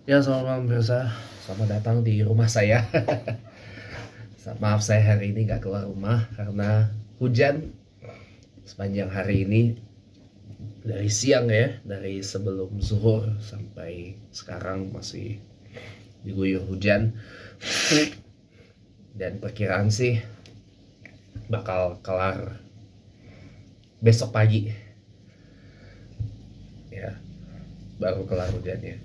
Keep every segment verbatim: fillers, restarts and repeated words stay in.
Ya, selamat malam pemirsa. Selamat datang di rumah saya. Maaf, saya hari ini nggak keluar rumah karena hujan sepanjang hari ini. Dari siang ya, dari sebelum zuhur sampai sekarang masih diguyur hujan. Dan perkiraan sih bakal kelar besok pagi. Ya, baru kelar hujannya.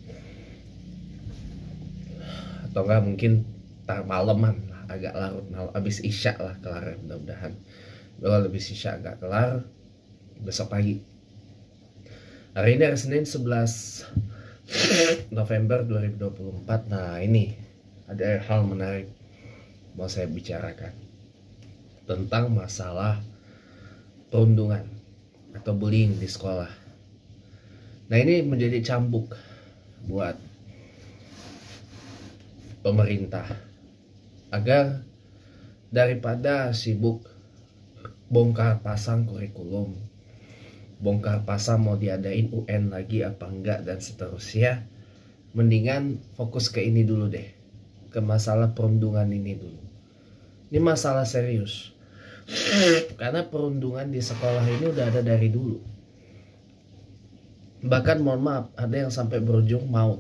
Atau enggak mungkin tar malaman lah, agak larut malam, habis isya lah kelar, mudah-mudahan. Kalau lebih isya agak kelar besok pagi. Hari ini hari Senin sebelas November dua ribu dua puluh empat. Nah, ini ada hal menarik mau saya bicarakan tentang masalah perundungan atau bullying di sekolah. Nah, ini menjadi cambuk buat pemerintah agar daripada sibuk bongkar pasang kurikulum, bongkar pasang mau diadain U N lagi apa enggak dan seterusnya, mendingan fokus ke ini dulu deh, ke masalah perundungan ini dulu. Ini masalah serius karena perundungan di sekolah ini udah ada dari dulu. Bahkan mohon maaf, ada yang sampai berujung maut.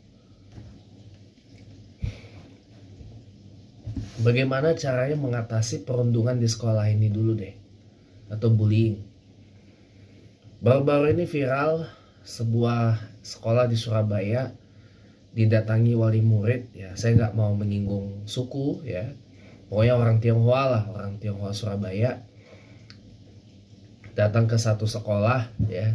Bagaimana caranya mengatasi perundungan di sekolah ini dulu deh, atau bullying. Baru-baru ini viral sebuah sekolah di Surabaya didatangi wali murid. Ya, saya nggak mau menyinggung suku ya, pokoknya orang Tionghoa lah, orang Tionghoa Surabaya datang ke satu sekolah ya,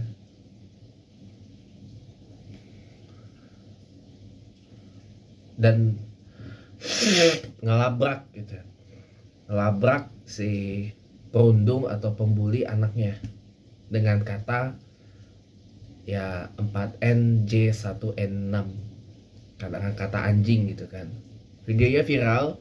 dan ngelabrak gitu, ngelabrak si perundung atau pembuli anaknya dengan kata ya empat N J satu N enam, kadang kata anjing gitu kan. Videonya viral,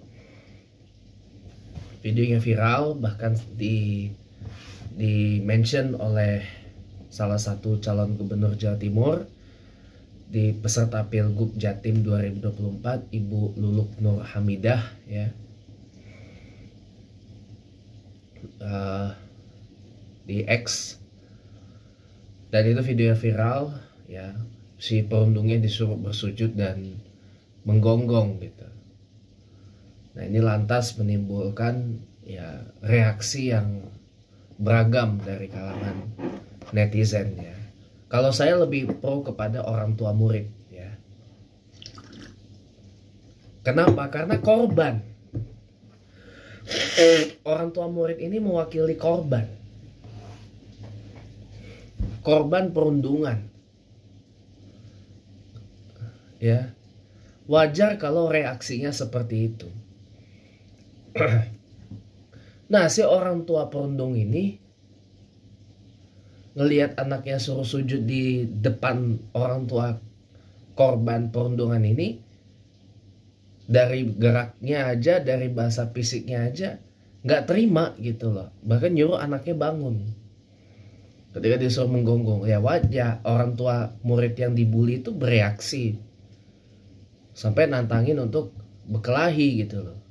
videonya viral bahkan di di mention oleh salah satu calon gubernur Jawa Timur di peserta Pilgub Jatim dua ribu dua puluh empat, Ibu Luluk Nur Hamidah ya, uh, di X. Dan itu video viral ya, si perundungnya disuruh bersujud dan menggonggong gitu. Nah, ini lantas menimbulkan ya reaksi yang beragam dari kalangan netizen ya. Kalau saya lebih pro kepada orang tua murid ya. Kenapa? Karena korban. Orang tua murid ini mewakili korban. Korban perundungan. Ya. Wajar kalau reaksinya seperti itu. Nah, si orang tua perundung ini ngelihat anaknya suruh sujud di depan orang tua korban perundungan ini, dari geraknya aja, dari bahasa fisiknya aja nggak terima gitu loh. Bahkan nyuruh anaknya bangun ketika disuruh menggonggong. Ya wajar orang tua murid yang dibully itu bereaksi sampai nantangin untuk berkelahi gitu loh.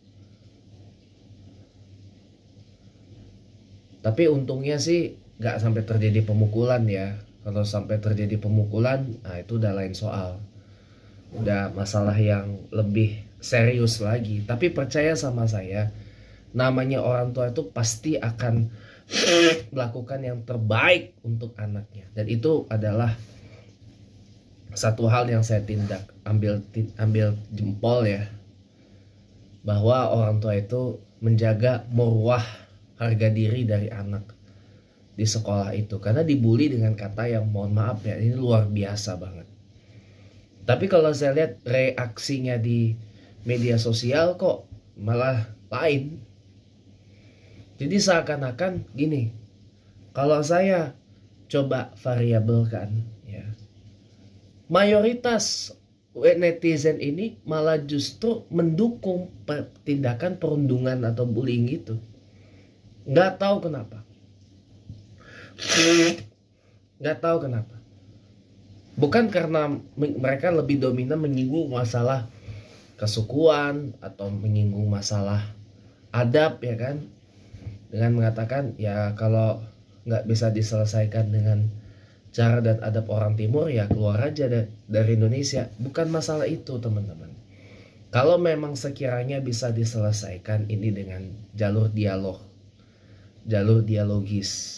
Tapi untungnya sih gak sampai terjadi pemukulan ya. Kalau sampai terjadi pemukulan, nah itu udah lain soal, udah masalah yang lebih serius lagi. Tapi percaya sama saya, namanya orang tua itu pasti akan melakukan yang terbaik untuk anaknya. Dan itu adalah satu hal yang saya tindak, ambil ambil jempol ya, bahwa orang tua itu menjaga marwah, harga diri dari anak di sekolah itu. Karena dibully dengan kata yang mohon maaf ya, ini luar biasa banget. Tapi kalau saya lihat reaksinya di media sosial kok malah lain. Jadi seakan-akan gini, kalau saya coba variabelkan ya, mayoritas netizen ini malah justru mendukung tindakan perundungan atau bullying itu. Nggak tahu kenapa. Nggak tahu kenapa. Bukan karena mereka lebih dominan menyinggung masalah kesukuan atau menyinggung masalah adab, ya kan, dengan mengatakan ya kalau nggak bisa diselesaikan dengan cara dan adab orang timur ya keluar aja dari Indonesia. Bukan masalah itu teman-teman. Kalau memang sekiranya bisa diselesaikan ini dengan jalur dialog, jalur dialogis,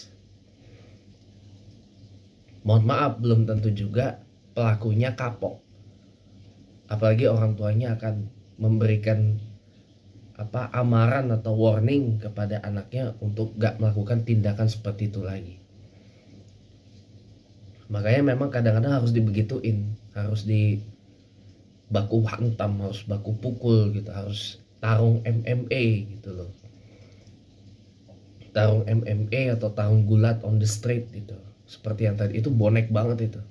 mohon maaf belum tentu juga pelakunya kapok. Apalagi orang tuanya akan memberikan apa amaran atau warning kepada anaknya untuk gak melakukan tindakan seperti itu lagi. Makanya memang kadang-kadang harus dibegituin, harus di baku hantam, harus baku pukul gitu, harus tarung M M A gitu loh. Tarung M M A atau tarung gulat on the street gitu. Seperti yang tadi itu bonek banget itu.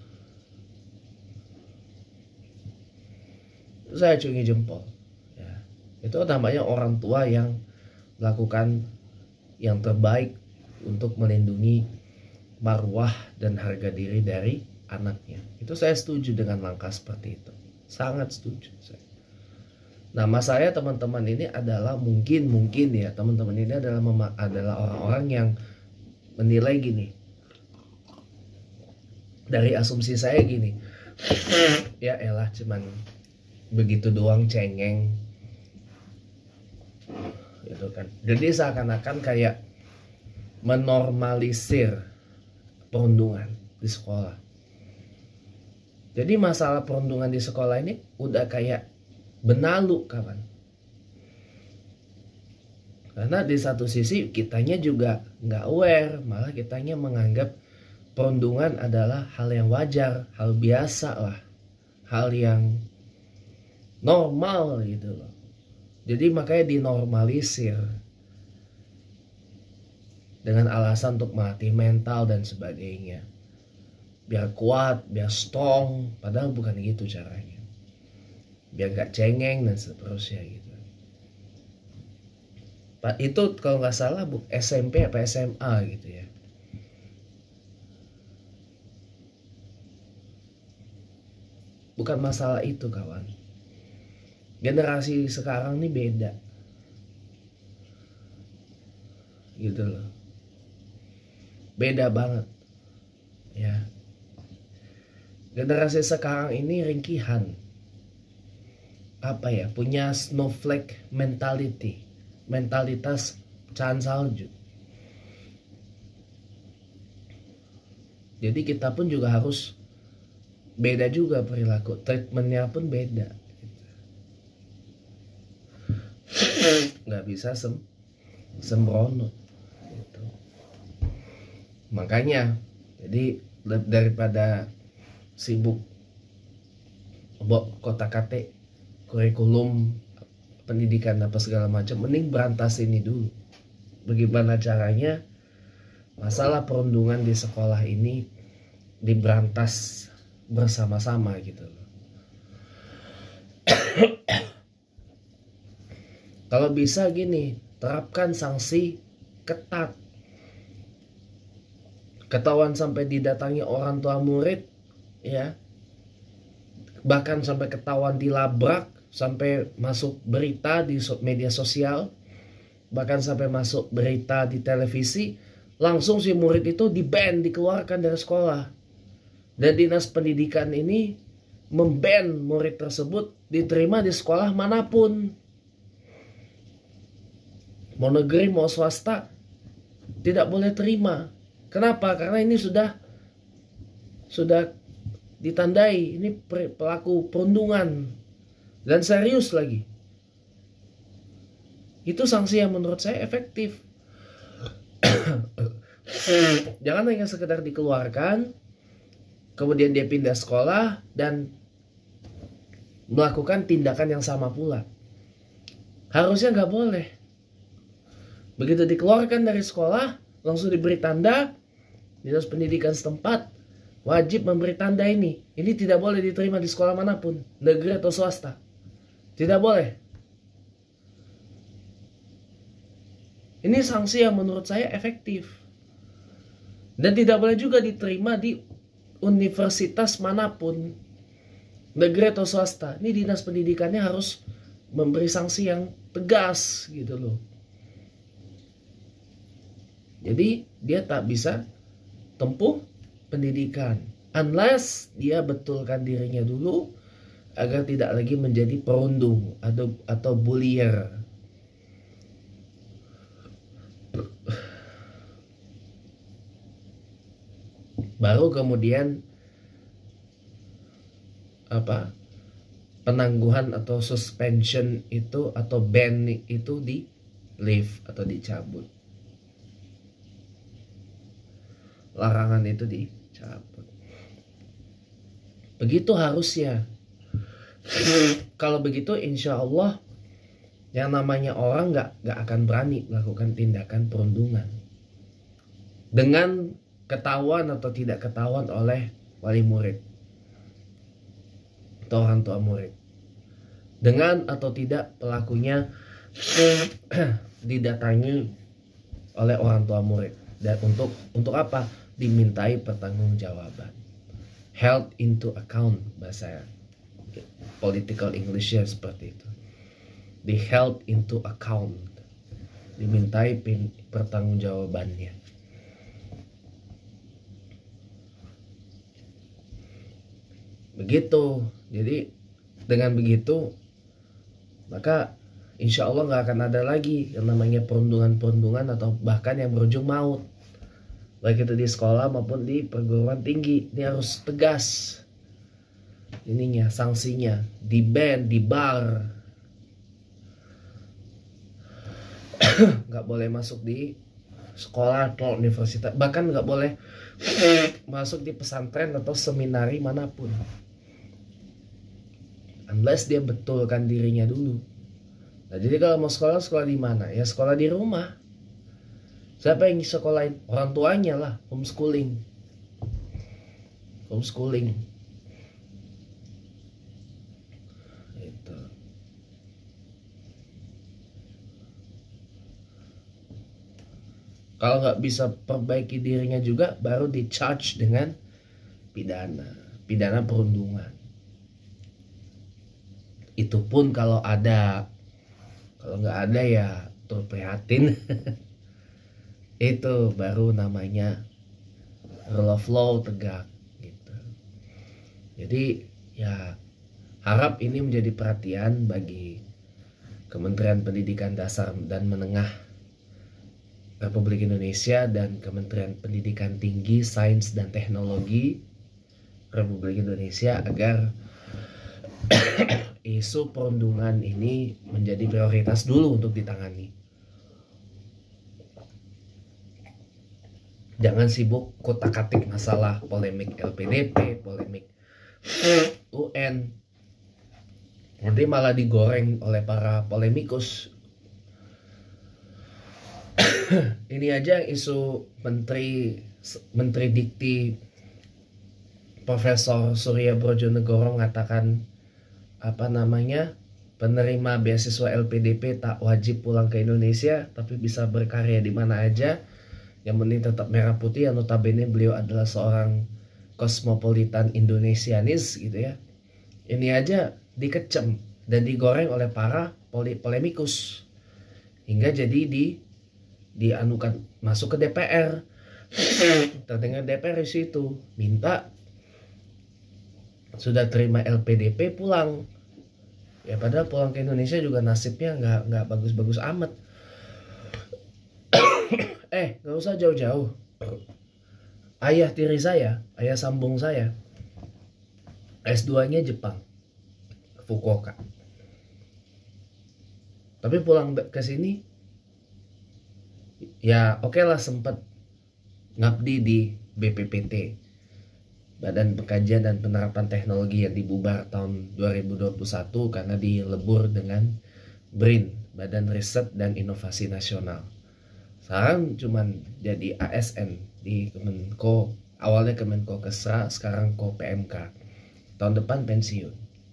Saya acungi jempol. Ya. Itu namanya orang tua yang melakukan yang terbaik untuk melindungi marwah dan harga diri dari anaknya. Itu saya setuju dengan langkah seperti itu. Sangat setuju saya. Nama saya teman-teman ini adalah mungkin mungkin ya teman-teman ini adalah adalah orang-orang yang menilai gini. Dari asumsi saya gini. Ya elah cuman begitu doang cengeng. Gitu kan. Jadi seakan-akan kayak menormalisir perundungan di sekolah. Jadi masalah perundungan di sekolah ini udah kayak benalu kawan. Karena di satu sisi kitanya juga nggak aware, malah kitanya menganggap perundungan adalah hal yang wajar, hal biasa lah, hal yang normal gitu loh. Jadi makanya dinormalisir dengan alasan untuk melatih mental dan sebagainya. Biar kuat, biar strong, padahal bukan gitu caranya. Biar gak cengeng dan seterusnya gitu. Itu kalau nggak salah bu S M P apa S M A gitu ya. Bukan masalah itu kawan. Generasi sekarang ini beda. Gitu loh. Beda banget. Ya. Generasi sekarang ini ringkihan. Apa ya? Punya snowflake mentality. Mentalitas pecahan salju. Jadi kita pun juga harus beda juga perilaku. Treatmentnya pun beda. Nggak bisa sem sembrono. Gitu. Makanya, jadi daripada sibuk kotak-katik kurikulum pendidikan apa segala macam, mending berantas ini dulu. Bagaimana caranya masalah perundungan di sekolah ini diberantas bersama-sama gitu loh. Kalau bisa gini, terapkan sanksi ketat. Ketahuan sampai didatangi orang tua murid, ya, bahkan sampai ketahuan dilabrak, sampai masuk berita di media sosial, bahkan sampai masuk berita di televisi, langsung si murid itu di-ban, dikeluarkan dari sekolah. Dan dinas pendidikan ini memban murid tersebut diterima di sekolah manapun. Mau negeri mau swasta tidak boleh terima. Kenapa? Karena ini sudah sudah ditandai ini pelaku perundungan dan serius lagi. Itu sanksi yang menurut saya efektif. Jangan hanya sekedar dikeluarkan, kemudian dia pindah sekolah dan melakukan tindakan yang sama pula. Harusnya nggak boleh. Begitu dikeluarkan dari sekolah, langsung diberi tanda. Dinas pendidikan setempat wajib memberi tanda ini. Ini tidak boleh diterima di sekolah manapun, negeri atau swasta. Tidak boleh. Ini sanksi yang menurut saya efektif. Dan tidak boleh juga diterima di universitas manapun, negeri atau swasta, ini dinas pendidikannya harus memberi sanksi yang tegas gitu loh. Jadi dia tak bisa tempuh pendidikan unless dia betulkan dirinya dulu agar tidak lagi menjadi perundung atau atau bullier. Baru kemudian apa penangguhan atau suspension itu atau ban itu di lift atau dicabut, larangan itu dicabut. Begitu harusnya. Kalau begitu insya Allah yang namanya orang nggak nggak akan berani melakukan tindakan perundungan dengan ketahuan atau tidak ketahuan oleh wali murid atau orang tua murid, dengan atau tidak pelakunya didatangi oleh orang tua murid, dan untuk untuk apa? Dimintai pertanggungjawaban, held into account, bahasa political Englishnya seperti itu, di held into account, dimintai pertanggungjawabannya. Begitu. Jadi dengan begitu maka insya Allah nggak akan ada lagi yang namanya perundungan-perundungan atau bahkan yang berujung maut, baik itu di sekolah maupun di perguruan tinggi. Ini harus tegas ininya, sanksinya, di ban, di bar, nggak boleh masuk di sekolah atau universitas, bahkan nggak boleh masuk di pesantren atau seminari manapun unless dia betulkan dirinya dulu. Nah, jadi kalau mau sekolah, sekolah di mana? Ya sekolah di rumah. Siapa yang sekolahin? Orang tuanya lah, homeschooling. Homeschooling. Itu. Kalau nggak bisa perbaiki dirinya juga, baru di charge dengan pidana, pidana perundungan. Itu pun kalau ada, kalau nggak ada ya turut prihatin. Itu baru namanya rule of law tegak gitu. Jadi ya harap ini menjadi perhatian bagi Kementerian Pendidikan Dasar dan Menengah Republik Indonesia dan Kementerian Pendidikan Tinggi, Sains dan Teknologi Republik Indonesia agar isu perundungan ini menjadi prioritas dulu untuk ditangani. Jangan sibuk kutak-katik masalah polemik L P D P, polemik U N. Nanti malah digoreng oleh para polemikus. Ini aja isu Menteri Menteri Dikti Profesor Surya Brojonegoro mengatakan apa namanya, penerima beasiswa L P D P tak wajib pulang ke Indonesia tapi bisa berkarya di mana aja, yang penting tetap merah putih. Yang notabene beliau adalah seorang kosmopolitan Indonesianis gitu ya. Ini aja dikecem dan digoreng oleh para polemikus hingga jadi di dianukan masuk ke D P R. Terdengar D P R di situ minta sudah terima L P D P pulang. Ya padahal pulang ke Indonesia juga nasibnya nggak nggak bagus-bagus amat. eh nggak usah jauh-jauh. Ayah tiri saya, ayah sambung saya, S dua-nya Jepang, Fukuoka. Tapi pulang ke sini, ya oke okay lah sempat ngabdi di B P P T, Badan Pengkajian dan Penerapan Teknologi, yang dibubar tahun dua ribu dua puluh satu karena dilebur dengan B R I N, Badan Riset dan Inovasi Nasional. Sekarang cuman jadi A S N di Kemenko, awalnya Kemenko Kesra, sekarang Ko P M K. Tahun depan pensiun.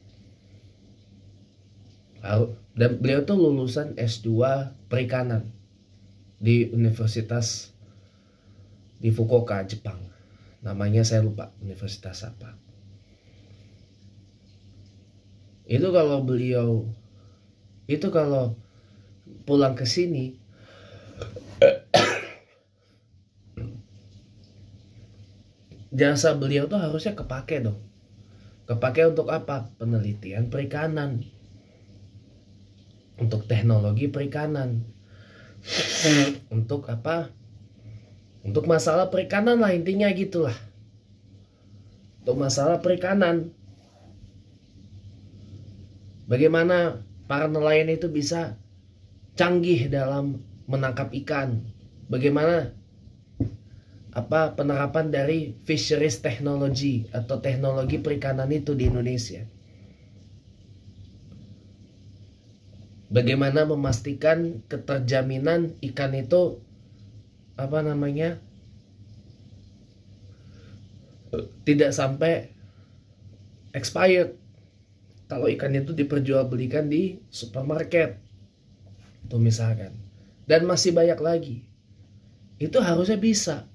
Dan beliau tuh lulusan S dua Perikanan di Universitas di Fukuoka, Jepang. namanya saya lupa universitas apa. Itu kalau beliau itu kalau pulang ke sini jasa beliau tuh harusnya kepake dong. Kepake untuk apa? Penelitian perikanan, untuk teknologi perikanan, untuk apa? Untuk masalah perikanan lah, intinya gitulah. Untuk masalah perikanan, bagaimana para nelayan itu bisa canggih dalam menangkap ikan, bagaimana apa penerapan dari fisheries technology atau teknologi perikanan itu di Indonesia. Bagaimana memastikan keterjaminan ikan itu apa namanya tidak sampai expired kalau ikan itu diperjualbelikan di supermarket tuh misalkan, dan masih banyak lagi. Itu harusnya bisa.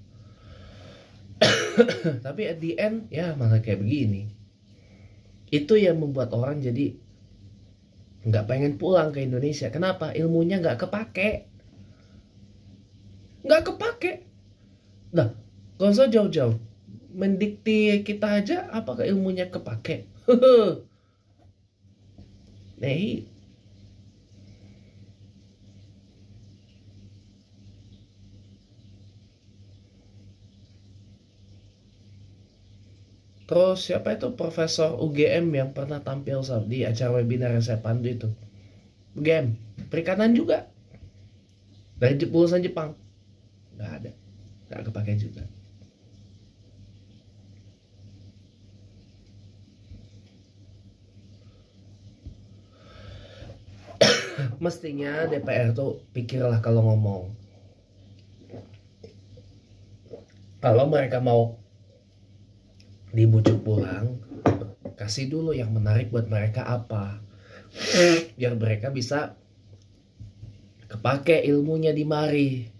Tapi at the end ya malah kayak begini. Itu yang membuat orang jadi nggak pengen pulang ke Indonesia. Kenapa? Ilmunya nggak kepake. Nggak kepake. Nah, gak usah jauh-jauh. Mendikti kita aja apakah ilmunya kepake? Nih. Terus siapa itu Profesor U G M yang pernah tampil di acara webinar yang saya pandu itu? U G M, perikanan juga. Dari lulusan Jepang. Nggak ada. Nggak kepake juga. Mestinya D P R tuh pikirlah kalau ngomong. Kalau mereka mau dibujuk pulang, kasih dulu yang menarik buat mereka apa, biar mereka bisa kepake ilmunya di mari,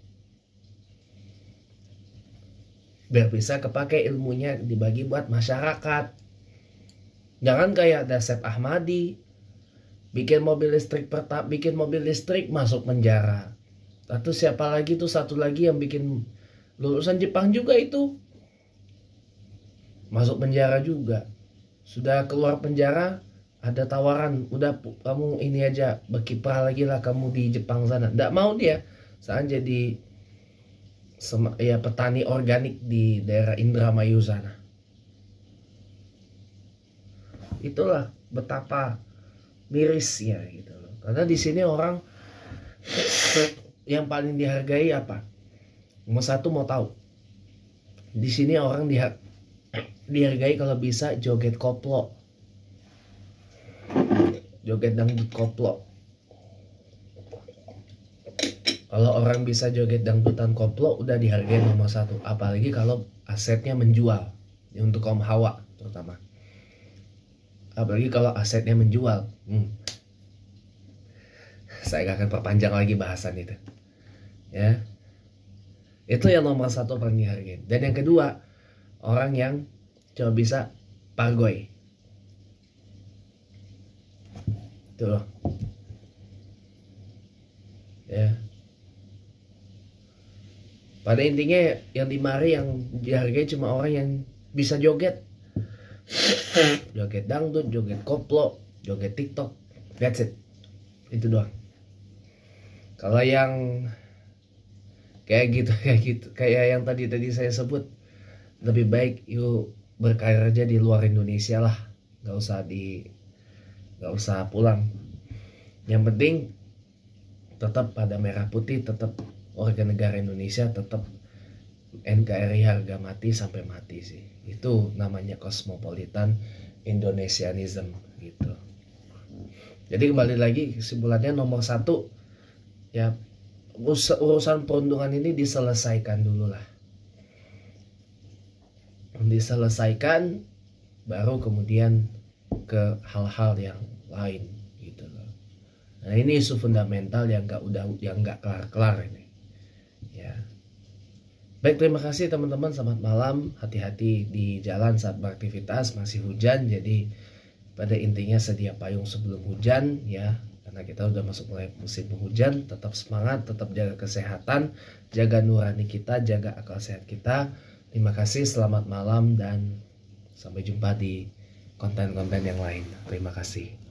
biar bisa kepake ilmunya dibagi buat masyarakat. Jangan kayak Dasep Ahmadi bikin mobil listrik pertama, bikin mobil listrik masuk penjara. Atau siapa lagi tuh satu lagi yang bikin lulusan Jepang juga itu masuk penjara juga. Sudah keluar penjara ada tawaran, udah kamu ini aja berkiprah lagi lah kamu di Jepang sana. Nggak mau dia, saat jadi ya petani organik di daerah Indramayu sana. Itulah betapa mirisnya gitu loh. Karena di sini orang yang paling dihargai apa? Nomor satu mau tahu. Di sini orang dihargai dihargai kalau bisa joget koplo, joget dangdut koplo. Kalau orang bisa joget dangdutan koplo udah dihargai nomor satu. Apalagi kalau asetnya menjual, untuk kaum hawa terutama. Apalagi kalau asetnya menjual. hmm. Saya gak akan perpanjang lagi bahasan itu ya. Itu yang nomor satu paling dihargai. Dan yang kedua, orang yang coba bisa pargoy. Itu loh. Ya. Pada intinya yang dimari yang dihargai cuma orang yang bisa joget. Joget dangdut, joget koplo, joget TikTok. That's it. Itu doang. Kalau yang kayak gitu kayak gitu kayak yang tadi tadi saya sebut, lebih baik yuk berkarir aja di luar Indonesia lah, nggak usah di nggak usah pulang. Yang penting tetap pada merah putih, tetap warga negara Indonesia, tetap N K R I harga mati sampai mati sih. Itu namanya cosmopolitan Indonesianism gitu. Jadi kembali lagi kesimpulannya nomor satu ya, urusan perundungan ini diselesaikan dulu lah. Diselesaikan baru kemudian ke hal-hal yang lain gitu loh. Nah ini isu fundamental yang nggak udah yang nggak kelar-kelar ini ya. Baik, terima kasih teman-teman, selamat malam. Hati-hati di jalan saat beraktivitas, masih hujan, jadi pada intinya sedia payung sebelum hujan ya, karena kita udah masuk mulai musim penghujan. Tetap semangat, tetap jaga kesehatan, jaga nurani kita, jaga akal sehat kita. Terima kasih, selamat malam, dan sampai jumpa di konten-konten yang lain. Terima kasih.